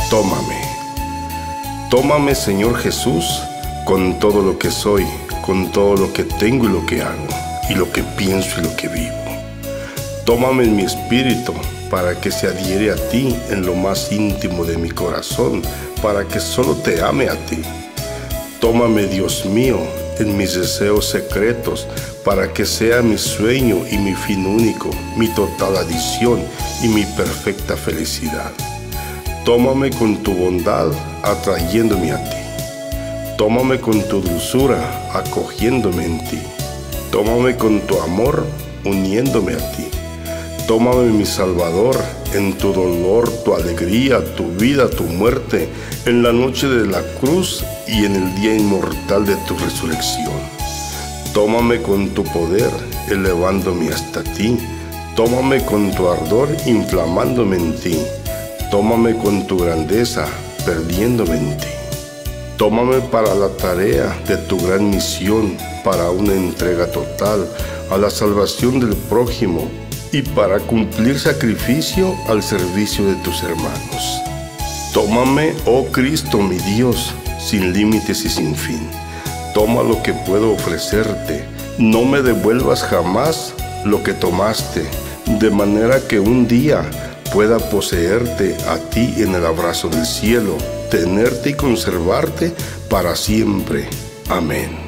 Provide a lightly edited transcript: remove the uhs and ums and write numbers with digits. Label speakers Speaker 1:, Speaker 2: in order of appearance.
Speaker 1: tómame. Tómame, Señor Jesús, con todo lo que soy, con todo lo que tengo y lo que hago, y lo que pienso y lo que vivo. Tómame en mi espíritu, para que se adhiere a ti en lo más íntimo de mi corazón, para que solo te ame a ti. Tómame, Dios mío, en mis deseos secretos, para que sea mi sueño y mi fin único, mi total adición y mi perfecta felicidad. Tómame con tu bondad, atrayéndome a ti. Tómame con tu dulzura, acogiéndome en ti. Tómame con tu amor, uniéndome a ti. Tómame, mi Salvador, en tu dolor, tu alegría, tu vida, tu muerte, en la noche de la cruz y en el día inmortal de tu resurrección. Tómame con tu poder, elevándome hasta ti. Tómame con tu ardor, inflamándome en ti. Tómame con tu grandeza, perdiéndome en ti. Tómame para la tarea de tu gran misión, para una entrega total a la salvación del prójimo y para cumplir sacrificio al servicio de tus hermanos. Tómame, oh Cristo, mi Dios, sin límites y sin fin. Toma lo que puedo ofrecerte. No me devuelvas jamás lo que tomaste, de manera que un día pueda poseerte a ti en el abrazo del cielo, tenerte y conservarte para siempre. Amén.